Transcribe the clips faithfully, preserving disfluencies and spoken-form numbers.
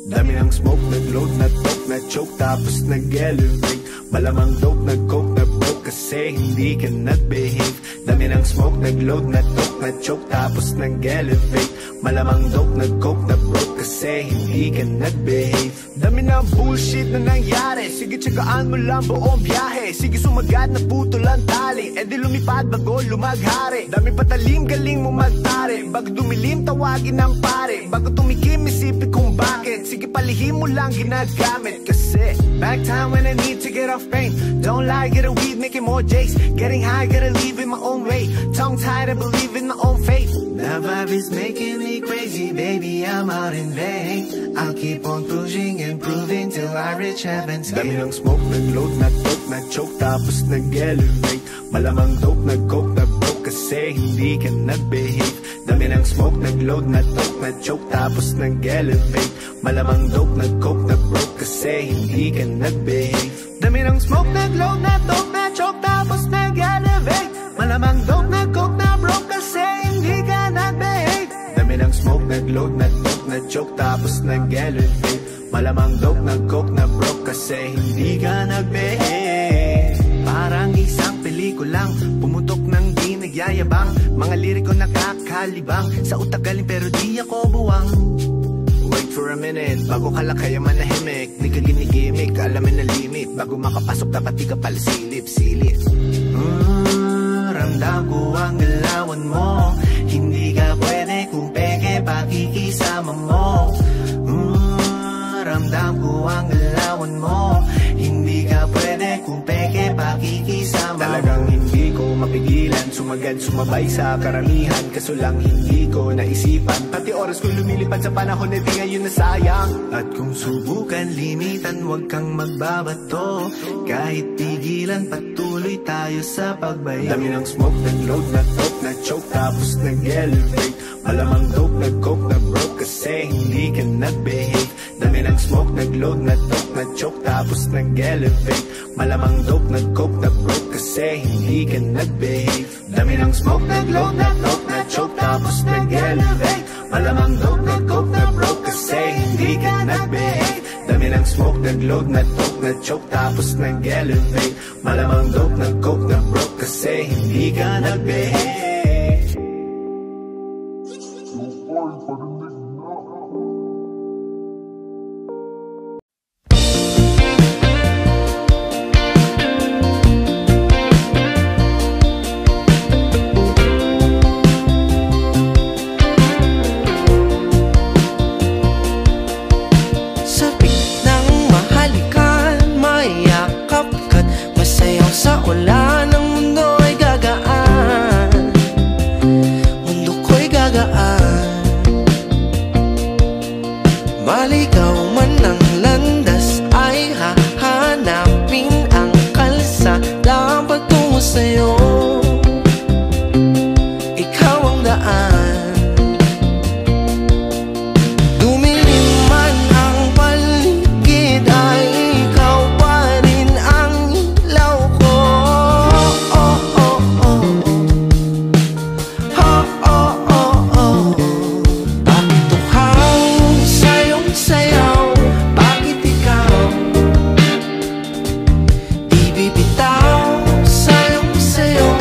Dami ng smoke, nag-load, na-talk, na-choke, tapos nag-elevate. Malamang dope, nag-coke, na-broke, kasi hindi ka nag-behave. Dami ng smoke, nag-load, na-talk, na-choke, tapos nag-elevate. Malamang dope, nag-coke, na-broke, kasi hindi ka nag-behave. Dami ng bullshit na nangyari, sige tsagaan mo lang buong biyahe. Sige sumagat na putol ang tali, e di lumipad bago lumaghari. Dami patalim, galing mo magtari, bago dumilim tawagin ng pare. Bago tumikim isipin kung bakit, sige palihim mo lang ginagamit. Kasi back time when I need to get off pain. Don't lie, get a weed, making more J's. Getting high, gotta leave in my own way. Tongue tied, I believe in my own faith. The vibe is making me crazy, baby, I'm out in vain. I'll keep on pushing and proving till I reach heaven's gate. Dami ng smoke, nag-load, na-talk, na-choke, tapos nag-elevate. Malamang dope, nag-coke, na-broke, kasi hindi ka nag-behave. Dami ng smoke, nag-load, na-talk, na-choke, tapos nag-elevate. Malamang dope, nag-coke, na-broke, kasi hindi ka nag-behave. Dami ng smoke, nag-load, na-talk, na-choke, tapos nag-elevate. Malamang dope, nag-coke, na-broke, kasi hindi ka nag-behave. Dami ng smoke, nag-load, na-talk, na-choke, tapos nag-elevate. Malamang dope, nag-coke, na-broke, kasi hindi ka nag-behave. Parang isang pelikulang pumutok ng di nagyayabang. Mga liriko nakakalibang, sa utak galing pero di ako buwang. Wait for a minute, bago ka lang kaya manahimik. Di ka ginigimik, alamin na limit. Bago makapasok dapat di ka pala silip-silip. mm, Ramdam ko ang galawan mo, hindi ka pwede kung peke pakikisama mo. mm, Ramdam ko ang galawan mo, hindi ka pwede kung peke pakikisama. Talagang hindi ko mapigilan, sumagad sumabay sa karamihan. Kaso lang hindi ko naisipan, pati oras ko lumilipad sa panahon na di ngayon nasayang. At kung subukan limitan, wag kang magbabato. Kahit pigilan, patuloy tayo sa pagbayo. Dami ng smoke, nag-load, na-talk, na-choke, tapos nag-elevate. Malamang dope, nag-coke, na-broke, kasi hindi ka nag-behave. Dami ng smoke, nag-load, na-talk, na-choke, tapos nag-elevate. Malamang dope, nag-coke, na-broke, kasi hindi ka nag-behave. Dami ng smoke, nag-load, na-talk, na-choke, tapos nag-elevate. Malamang dope, nag-coke, na-broke, kasi hindi ka nag-behave. Dami ng smoke, nag-load, na-talk, na-choke, tapos nag-elevate. Malamang dope, nag-coke, na-broke, kasi hindi ka nag-behave. Bibitaw sa'yong sayo.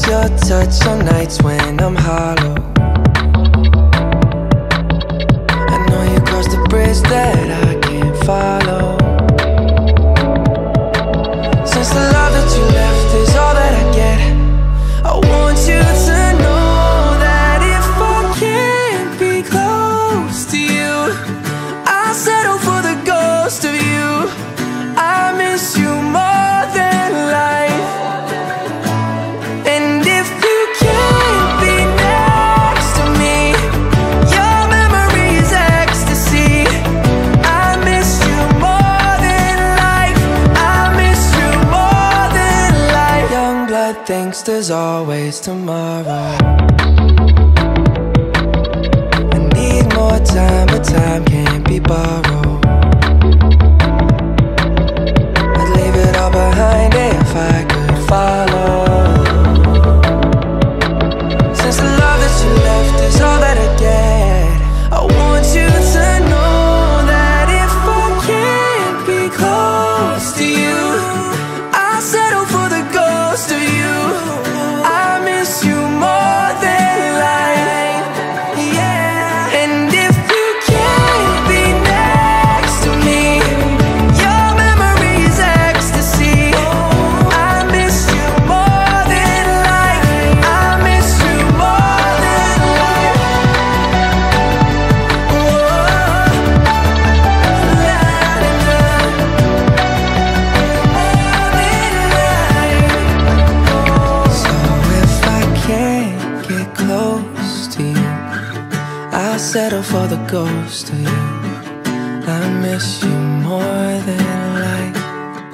your touch on nights when I'm hollow. I know you crossed the bridge that I can't follow. Since the love that you left is all that I get, I want you to know that if I can't be close to you, I'll settle for the ghost of you. I miss you more than life. And if you can't be next to me, your memory is ecstasy. I miss you more than life. I miss you more than life. Young blood thinks there's always tomorrow. I need more time, but time can't be borrowed. I'd leave it all behind if I could follow. Since the love that you left is all that I get, I want you to know that if I can't be close to you, I'll settle for the ghost of you. I miss you more than life, yeah. And if you can't be next to me, your memory is ecstasy. I miss you more than life. I miss you more than life. So if I can't get close to you, I'll settle for the ghost of you. I miss you more than life.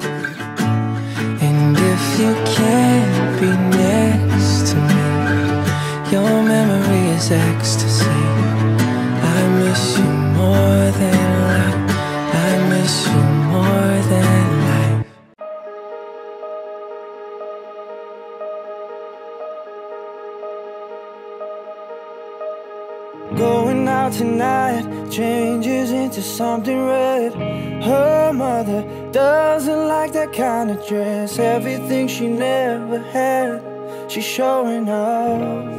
And if you can't be next to me, your memory is ecstasy. I miss you more than life. I miss you more than life. Going out tonight changes into something red. Her mother doesn't like that kind of dress. Everything she never had, she's showing off.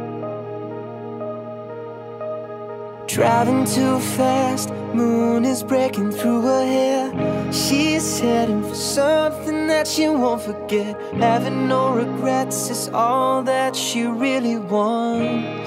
Driving too fast, moon is breaking through her hair. She's heading for something that she won't forget. Having no regrets is all that she really wants.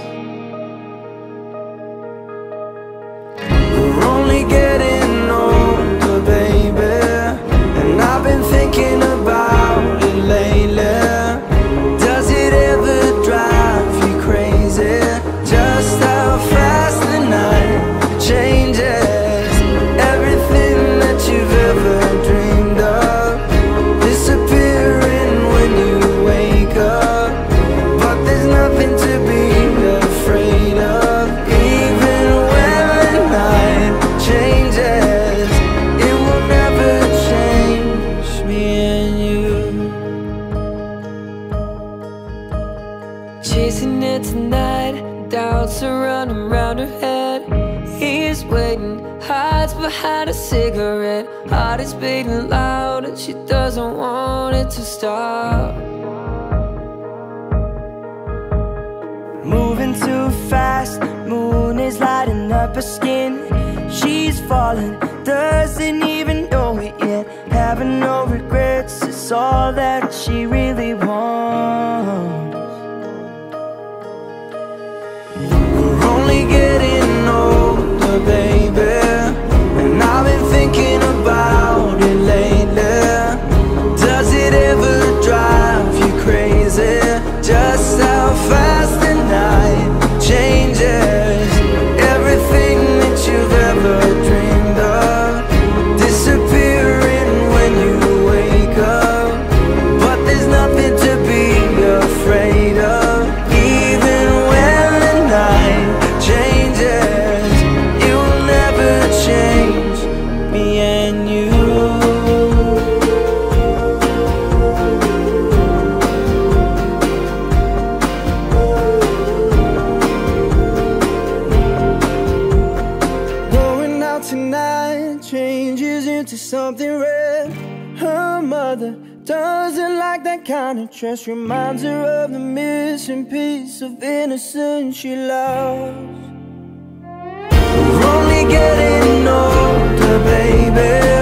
We're only getting older, baby, and I've been thinking about it lately. Does it ever drive you crazy? Just how fast the night changes. Everything that you've ever dreamed of disappearing when you wake up. But there's nothing to be afraid of. Even when the night changes, it will never change me and you. Chasing it tonight, doubts are running round her head. He's waiting, hides behind a cigarette. Heart is beating loud and she doesn't want it to stop. Moving too fast, moon is lighting up her skin. She's falling, doesn't even know it yet. Having no regrets is all that she really wants. We're only getting older, baby, and I've been thinking about it lately. Does it ever drive you crazy? Just how fast the night changes. Everything that you've ever dreamed of disappearing when you wake up. But there's nothing to be afraid different kind of trust. Reminds her of the missing piece of innocence she lost. We're only getting older, baby.